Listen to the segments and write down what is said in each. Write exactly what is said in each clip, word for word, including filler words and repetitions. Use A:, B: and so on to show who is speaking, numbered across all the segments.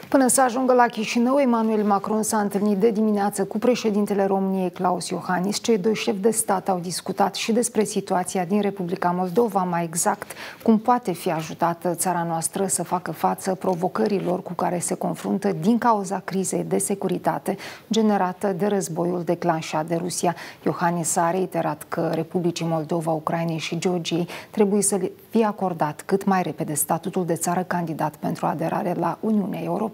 A: Până să ajungă la Chișinău, Emmanuel Macron s-a întâlnit de dimineață cu președintele României, Klaus Iohannis. Cei doi șefi de stat au discutat și despre situația din Republica Moldova, mai exact cum poate fi ajutată țara noastră să facă față provocărilor cu care se confruntă din cauza crizei de securitate generată de războiul declanșat de Rusia. Iohannis a reiterat că Republicii Moldova, Ucrainei și Georgiei trebuie să le fie acordat cât mai repede statutul de țară candidat pentru aderare la Uniunea Europeană.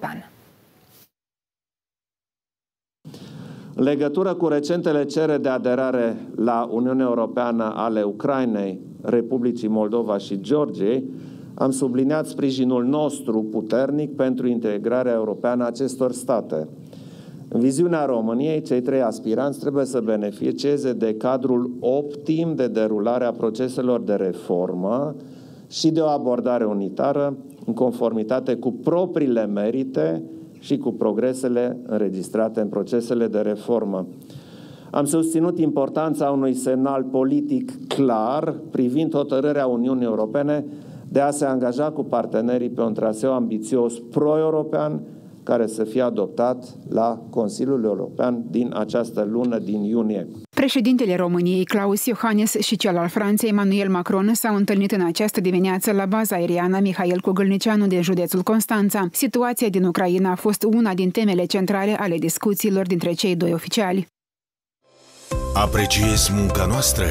B: În legătură cu recentele cereri de aderare la Uniunea Europeană ale Ucrainei, Republicii Moldova și Georgiei, am subliniat sprijinul nostru puternic pentru integrarea europeană a acestor state. În viziunea României, cei trei aspiranți trebuie să beneficieze de cadrul optim de derulare a proceselor de reformă și de o abordare unitară în conformitate cu propriile merite și cu progresele înregistrate în procesele de reformă. Am susținut importanța unui semnal politic clar privind hotărârea Uniunii Europene de a se angaja cu partenerii pe un traseu ambițios pro-european care să fie adoptat la Consiliul European din această lună, din iunie.
C: Președintele României, Klaus Iohannis, și cel al Franței, Emmanuel Macron, s-au întâlnit în această dimineață la baza aeriană Mihail Cogălnicianu din județul Constanța. Situația din Ucraina a fost una din temele centrale ale discuțiilor dintre cei doi oficiali.
D: Apreciezi munca noastră?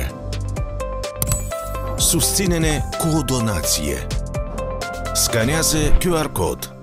D: Susține-ne cu o donație. Scanează Q R code.